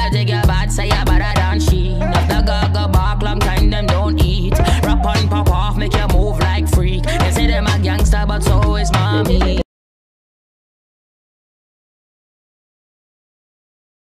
you take your bad, say you better than she. If the gaga bark, long time them don't eat. Rap on, pop off, make you move like freak. They say them a gangster, but so is mommy.